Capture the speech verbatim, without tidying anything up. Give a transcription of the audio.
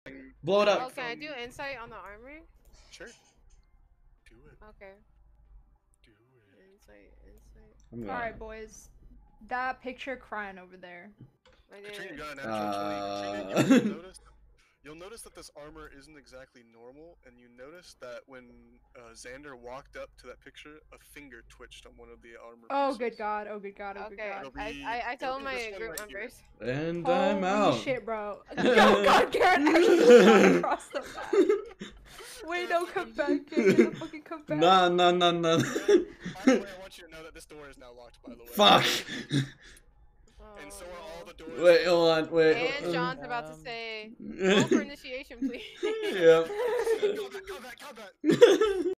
Blow it Oh, up. can I do insight on the armor? Sure. Do it. Okay. Do it. Insight, insight. I'm Alright, boys. That picture crying over there. I Katrina, you did. got a natural Uh... twenty. Katrina, you'll notice, you'll notice that this armor isn't exactly normal, and you notice that when uh, Xander walked up to that picture, a finger twitched on one of the armor Oh, pieces. good god. Oh, good god. Oh, good Okay, god. It'll I, be- I, I it'll told be my this one group right here. members. And Holy I'm out. shit, bro. Yo, god, Garrett actually shot across the map. Wait, no, come back. Get the fucking come back. Nah, nah, nah, nah. By the way, I want you to know that this door is now locked, by the way. Fuck. And so are all the doors. Wait, hold on, wait. And um, John's about to say, roll for initiation, please. Yep. Combat, combat, combat.